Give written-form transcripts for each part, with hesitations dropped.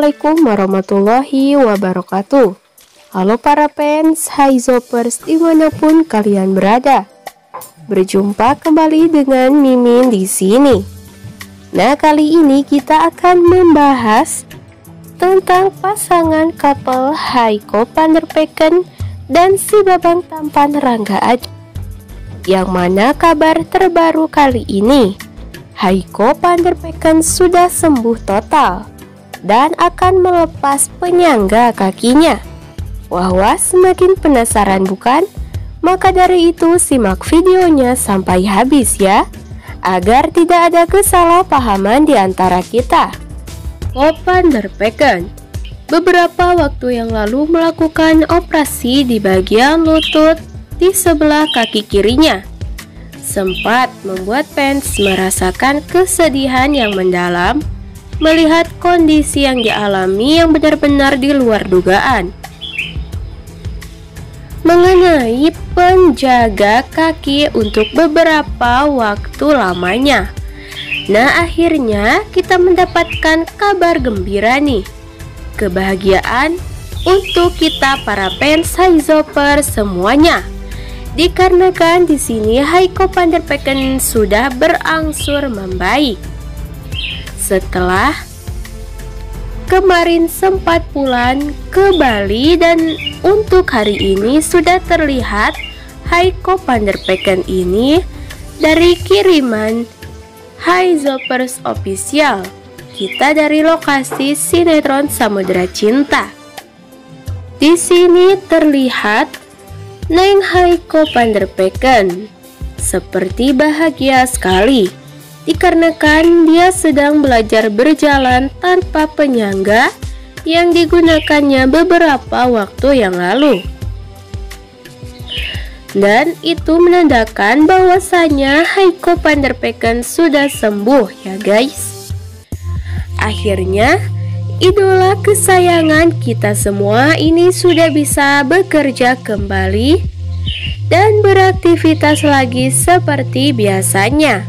Assalamualaikum warahmatullahi wabarakatuh. Halo para fans Haizopers dimanapun kalian berada. Berjumpa kembali dengan Mimin di sini. Nah, kali ini kita akan membahas tentang pasangan couple Haiko Vanderpecken dan si babang tampan Rangga Ajob. Yang mana kabar terbaru kali ini, Haiko Vanderpecken sudah sembuh total dan akan melepas penyangga kakinya. Wah, semakin penasaran bukan? Maka dari itu simak videonya sampai habis ya, agar tidak ada kesalahpahaman di antara kita. Haiko Vanderpecken beberapa waktu yang lalu melakukan operasi di bagian lutut di sebelah kaki kirinya. Sempat membuat fans merasakan kesedihan yang mendalam melihat kondisi yang dialami yang benar-benar di luar dugaan mengenai penjaga kaki untuk beberapa waktu lamanya. Nah, akhirnya kita mendapatkan kabar gembira nih, kebahagiaan untuk kita para fans Haizopers semuanya. Dikarenakan di sini Haiko Vanderpecken sudah berangsur membaik. Setelah kemarin sempat pulang ke Bali dan untuk hari ini sudah terlihat Haiko Vanderpecken ini dari kiriman Haizopers Official. Kita dari lokasi sinetron Samudra Cinta. Di sini terlihat Neng Haiko Vanderpecken seperti bahagia sekali dikarenakan dia sedang belajar berjalan tanpa penyangga yang digunakannya beberapa waktu yang lalu. Dan itu menandakan bahwasanya Haiko Vanderpecken sudah sembuh ya guys. Akhirnya idola kesayangan kita semua ini sudah bisa bekerja kembali dan beraktivitas lagi seperti biasanya.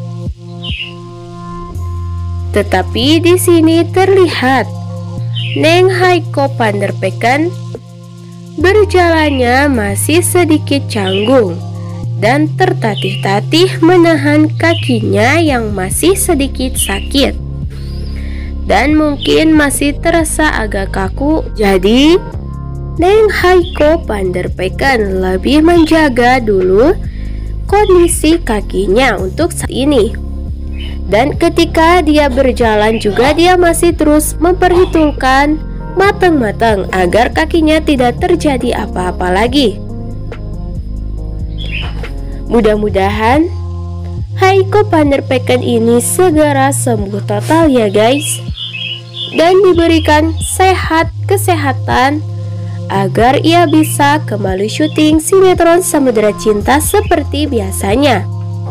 Tetapi di sini terlihat Neng Haiko Vanderpecken berjalannya masih sedikit canggung dan tertatih-tatih menahan kakinya yang masih sedikit sakit. Dan mungkin masih terasa agak kaku. Jadi Neng Haiko Vanderpecken lebih menjaga dulu kondisi kakinya untuk saat ini. Dan ketika dia berjalan juga dia masih terus memperhitungkan matang-matang agar kakinya tidak terjadi apa-apa lagi. Mudah-mudahan Haiko Vanderpecken ini segera sembuh total ya guys, dan diberikan kesehatan agar ia bisa kembali syuting sinetron Samudra Cinta seperti biasanya.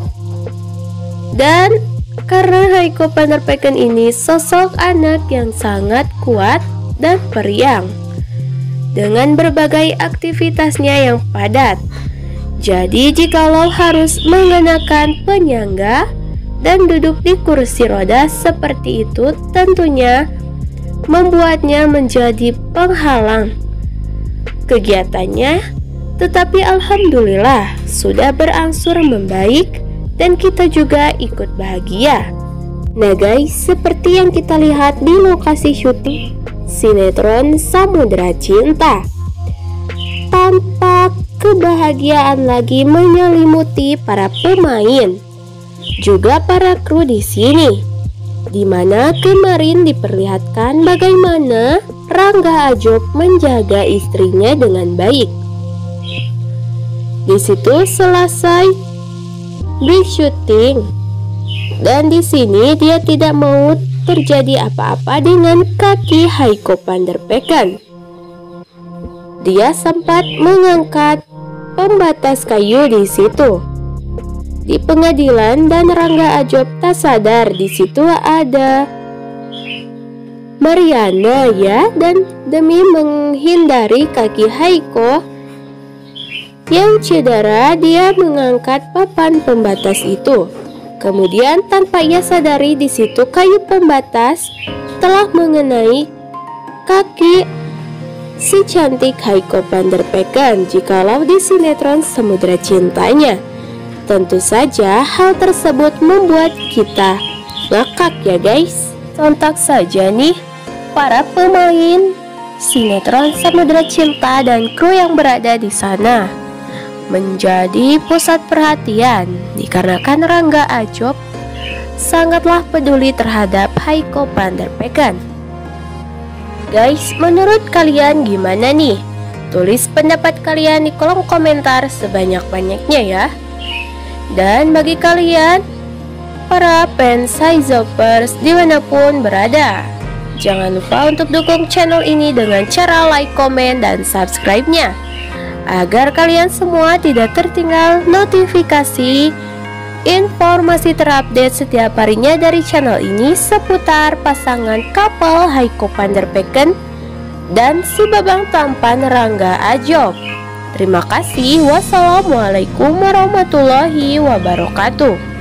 Dan karena Haiko Vanderpecken ini sosok anak yang sangat kuat dan periang dengan berbagai aktivitasnya yang padat. Jadi jikalau harus mengenakan penyangga dan duduk di kursi roda seperti itu tentunya membuatnya menjadi penghalang kegiatannya. Tetapi alhamdulillah sudah berangsur membaik dan kita juga ikut bahagia. Nah guys, seperti yang kita lihat di lokasi syuting sinetron Samudra Cinta, tampak kebahagiaan lagi menyelimuti para pemain juga para kru di sini, dimana kemarin diperlihatkan bagaimana Rangga Ajob menjaga istrinya dengan baik. Di situ selesai di syuting dan di sini dia tidak mau terjadi apa-apa dengan kaki Haiko Vanderpecken. Dia sempat mengangkat pembatas kayu di situ di pengadilan dan Rangga Ajob tak sadar di situ ada Mariana ya, dan demi menghindari kaki Haiko yang cedera, dia mengangkat papan pembatas itu. Kemudian tanpa ia sadari di situ kayu pembatas telah mengenai kaki si cantik Haiko van der Pecken jikalau di sinetron Samudra Cintanya. Tentu saja hal tersebut membuat kita ngakak ya guys. Sontak saja nih para pemain sinetron Samudra Cinta dan kru yang berada di sana menjadi pusat perhatian dikarenakan Rangga Ajob sangatlah peduli terhadap Haiko van der Pecken. Guys, menurut kalian gimana nih? Tulis pendapat kalian di kolom komentar sebanyak-banyaknya ya. Dan bagi kalian para fans Haizopers dimanapun berada, jangan lupa untuk dukung channel ini dengan cara like, komen, dan subscribe-nya agar kalian semua tidak tertinggal notifikasi informasi terupdate setiap harinya dari channel ini seputar pasangan couple Haiko van der Pecken dan si babang tampan Rangga Ajob. Terima kasih. Wassalamualaikum warahmatullahi wabarakatuh.